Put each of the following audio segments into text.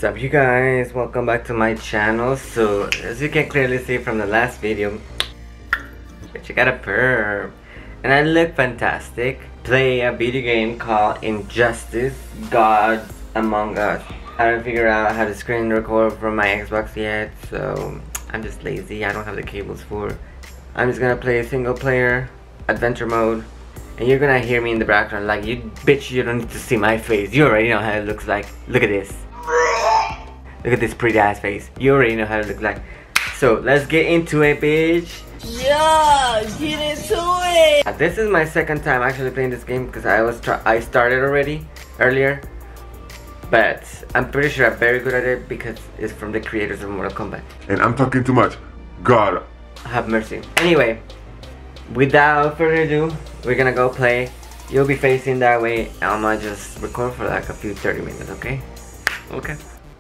up you guys, welcome back to my channel. So as you can clearly see from the last video, but you got a perm and I look fantastic. Play a video game called Injustice Gods Among Us. I haven't figured out how to screen record from my Xbox yet, so I'm just lazy. I don't have the cables for. I'm just gonna play a single player adventure mode, and you're gonna hear me in the background like, you bitch, you don't need to see my face, you already know how it looks like. Look at this. Look at this pretty ass face. You already know how it looks like. So let's get into it, bitch. Yeah, get into it. This is my second time actually playing this game because I started already earlier, but I'm pretty sure I'm very good at it because it's from the creators of Mortal Kombat. And I'm talking too much. God have mercy. Anyway, without further ado, we're gonna go play. You'll be facing that way. I'm gonna just record for like a few 30 minutes, okay? Okay.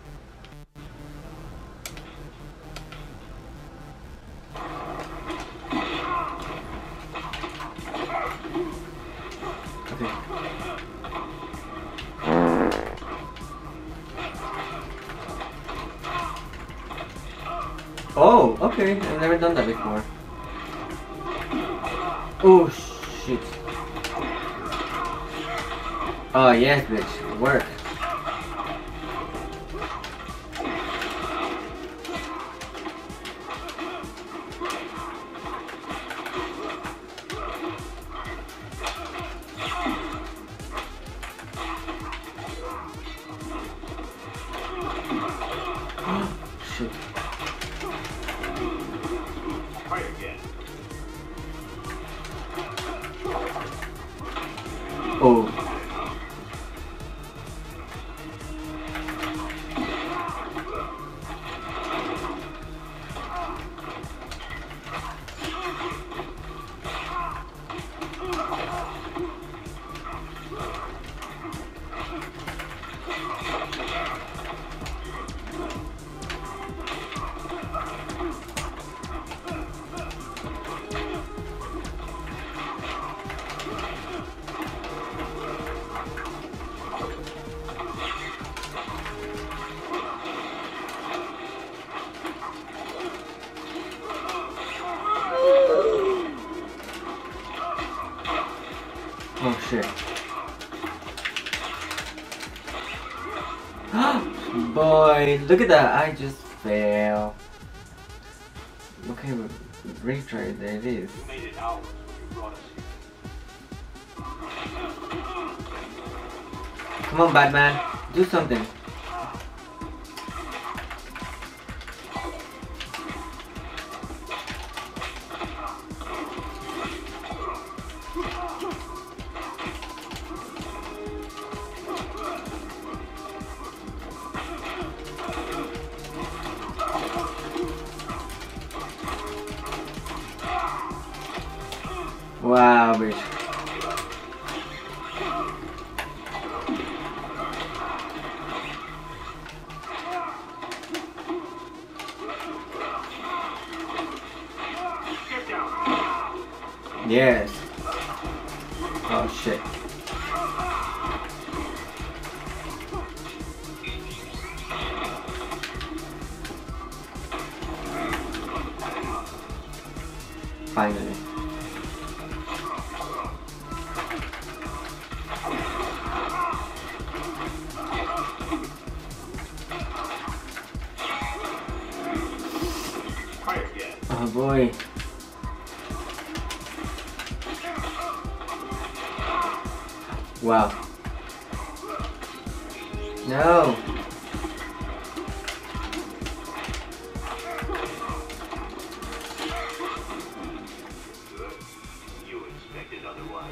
Oh, okay. I've never done that before. Oh, shit. Oh, yes, bitch. Work. Shit. Oh. Oh shit. Boy, look at that, I just fail. Okay, retry, there it is. Come on, Batman, do something. Wow, bitch. Yes. Oh shit. Finally. Oh boy. Wow. No. You expected otherwise.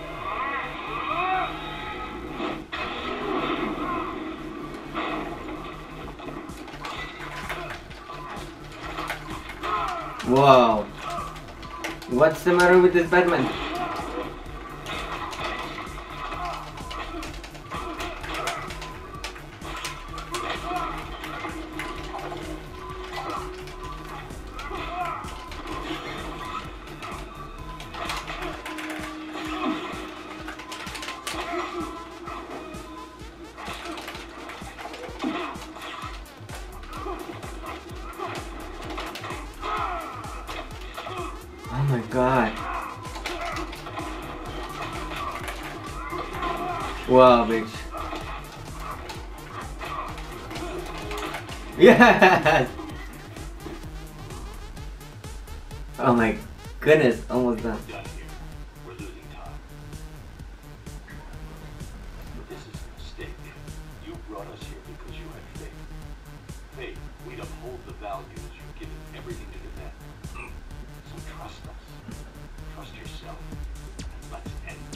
Wow. What's the matter with this Batman? my god. Wow, bitch. Yes! Oh my goodness, almost done. Done here. We're losing time. But this is a mistake. You brought us here because you had faith. Faith, we'd uphold the values you've given everything to defend. So trust us. Trust yourself. And let's end this.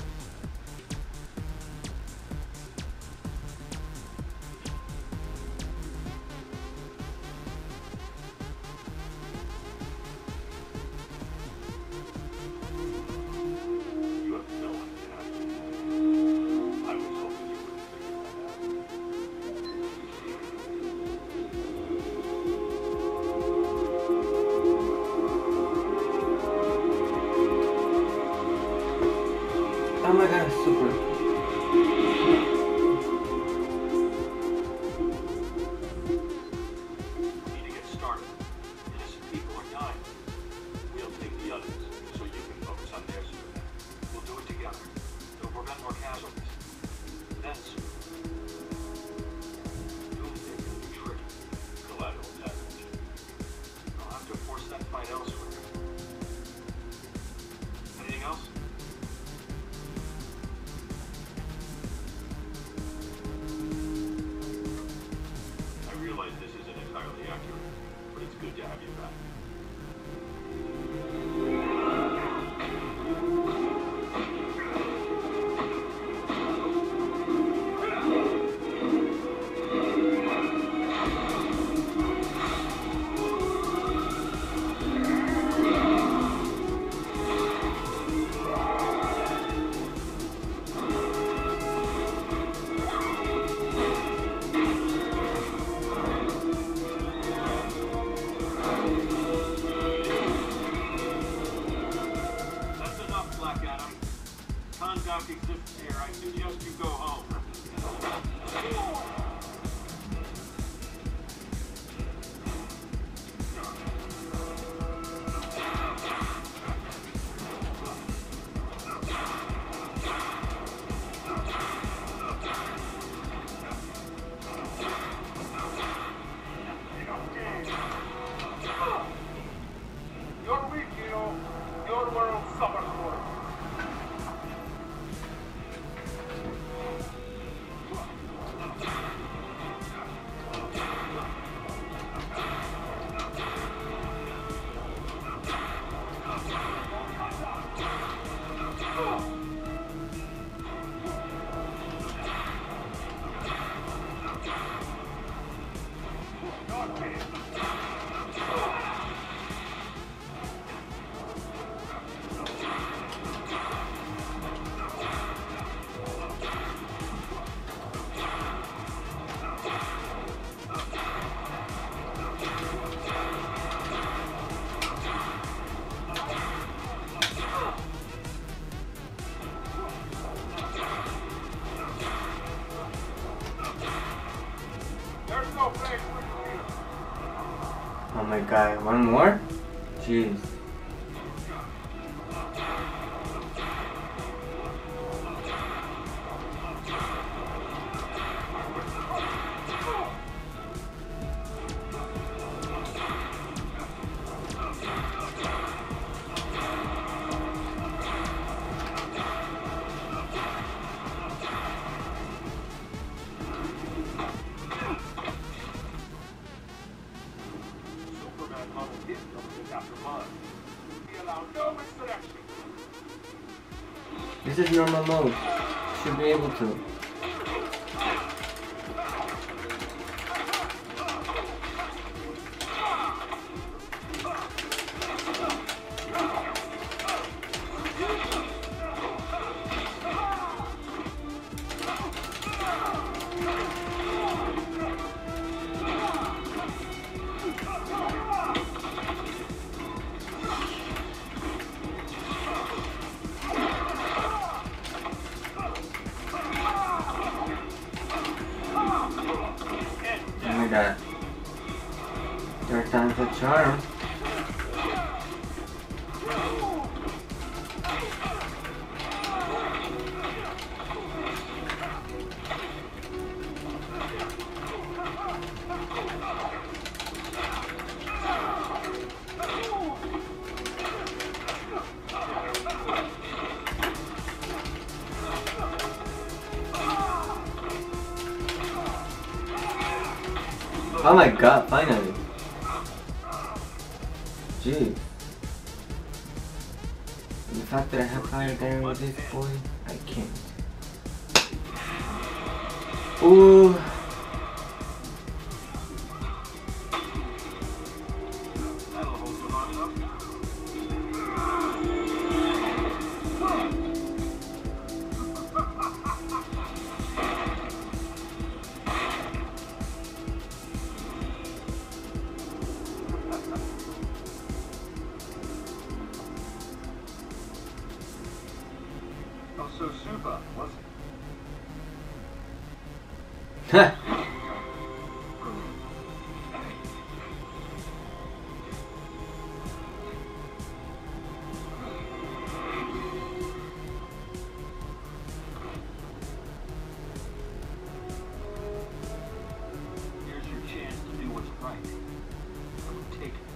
You have no idea. I was hoping you would figure that out. Oh my god, super. We need to get started. Innocent people are dying. We'll take the others, so you can focus on their survival. We'll do it together. It'll prevent more casualties. Then soon. Doomsday can be tricky. Collateral damage. I'll have to force that fight elsewhere. Anything else? I realize this isn't entirely accurate, but it's good to have you back. That's enough, Black Adam. Conduct exists here. I suggest you go home. You're weak, you know. Your world suffers for it. There's no place for you here. Oh my god, one more? Jeez. Superman level hit government after mine. We allow no misdirection. This is normal mode. Should be able to. Oh my god. Third time's a charm. Oh my god, finally. Jeez. The fact that I have fire there with this boy, I can't. Ooh. So super, was Huh. Here's your chance to do what's right. Take it.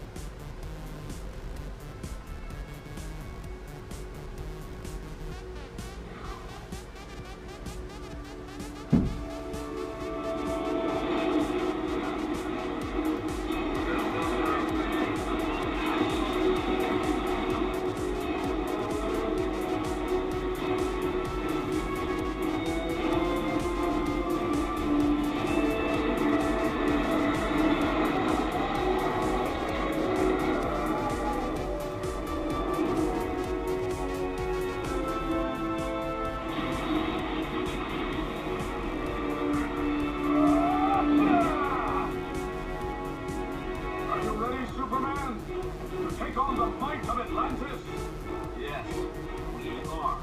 Take on the might of Atlantis? Yes, we are.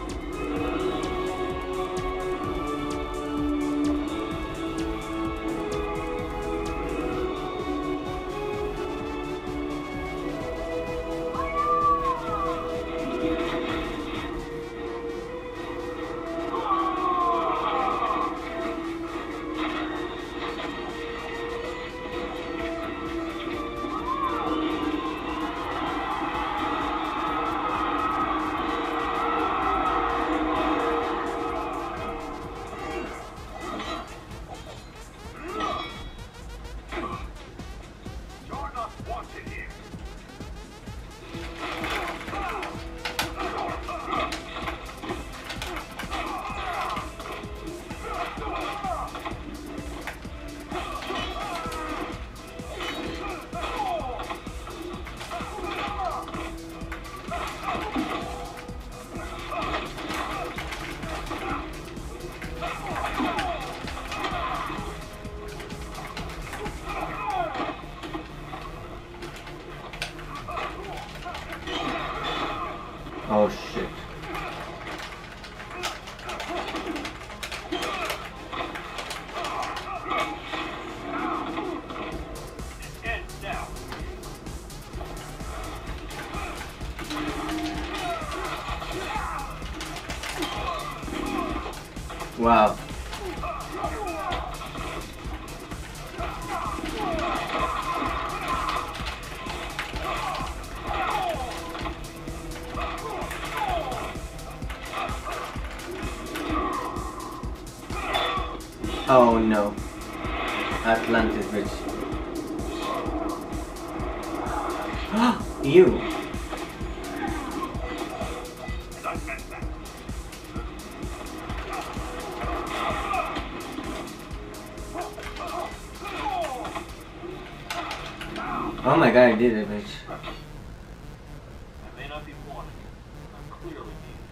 Oh shit. Wow. Oh no. Atlantis bitch. You. Oh my god, I did it, bitch. I may not be wanted, but I'm clearly needed.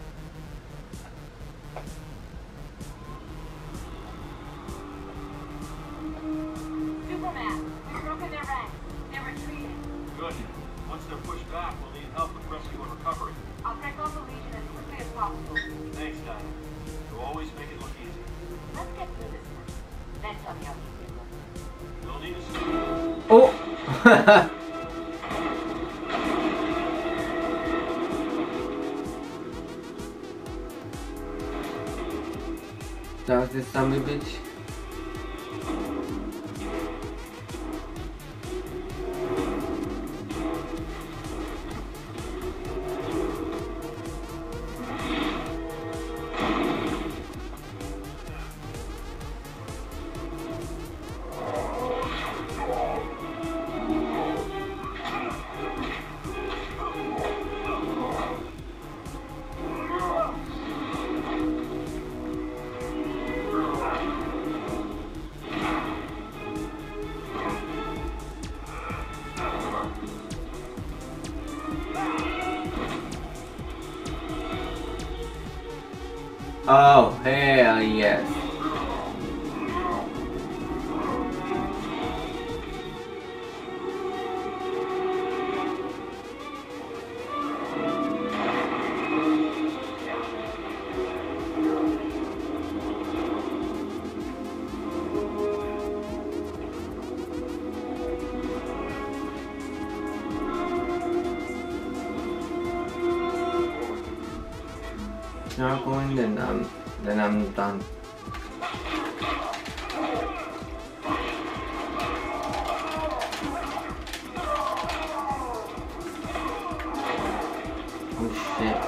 Superman, we've broken their ranks. They're retreating. Good. Once they're pushed back, we'll need help with rescue and recovery. I'll break off the Legion as quickly as possible. Thanks, Dinah. You always make it look easy. Let's get through this first. Then tell me how easy it looks. You'll need to Oh! That was this zombie bitch. Oh, hell yes. Not going, then I'm done. Oh shit.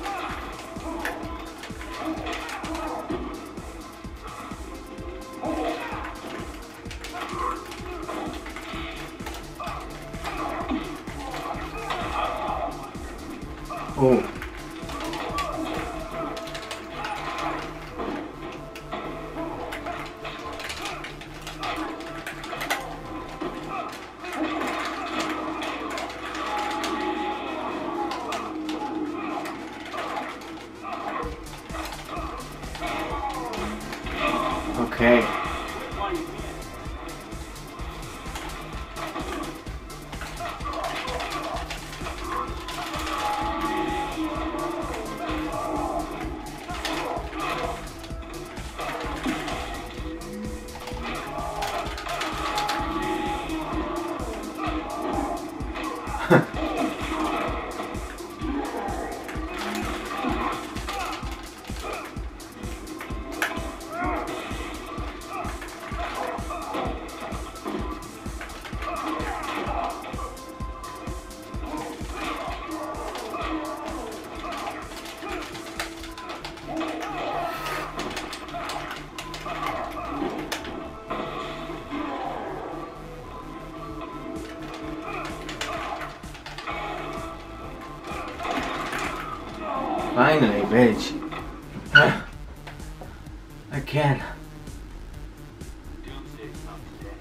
Oh. Okay. Finally, bitch. Again. Doomsday comes today.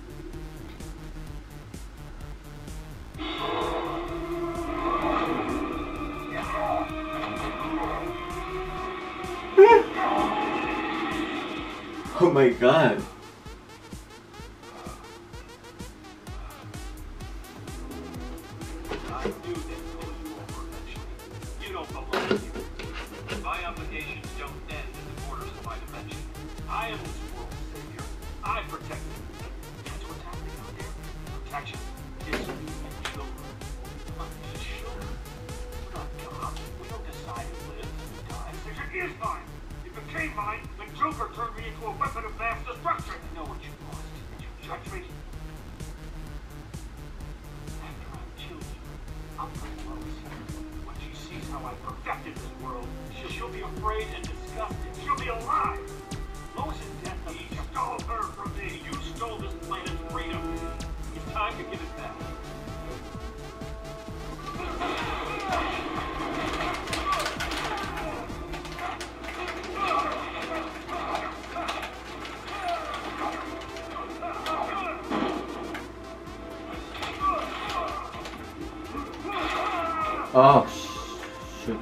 Oh my god. I knew they'd pull you over eventually. You don't belong here. My obligations don't end at the borders of my dimension. I am this world's savior. I protect you. That's what's happening out there. Protection is children. Children. We're not God. We don't decide who lives and who dies. Decision is mine. It became mine when Joker turned me into a weapon of mass destruction. I know what you want. Did you judge me? After I killed you, I'll bring Lois here. When she sees how I perfected this world, she'll be afraid and disgusted. She'll be alive. Lois's death, you stole her from me. You stole this planet's freedom. It's time to give it back. Oh, shoot.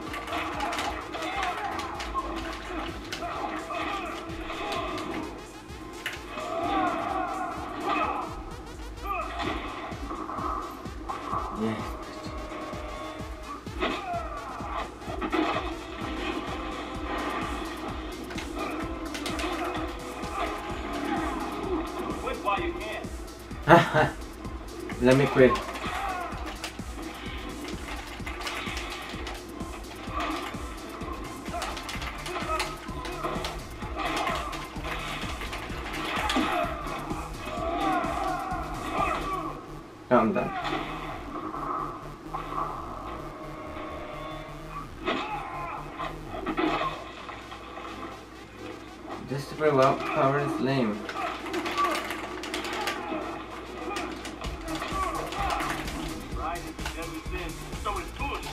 Yeah. Quit while you can. Let me quit. I'm done. This super well powered is lame. Right at the deadly end, so it's good.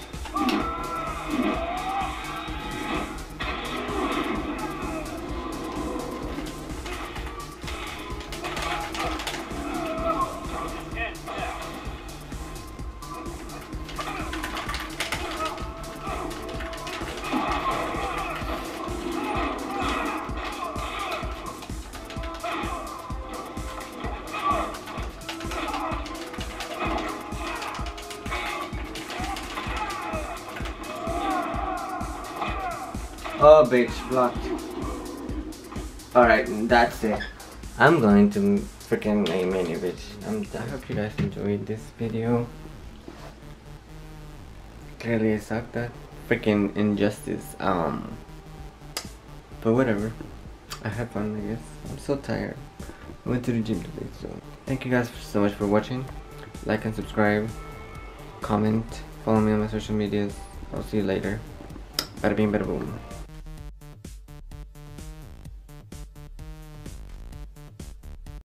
And now. Oh, bitch, blocked. Alright, that's it. I'm going to freaking a mini bitch. I hope you guys enjoyed this video. Clearly it sucked, that freaking injustice. But whatever. I had fun, I guess. I'm so tired. I went to the gym today, so thank you guys so much for watching. Like and subscribe. Comment. Follow me on my social medias. I'll see you later. Bada bing, bada boom.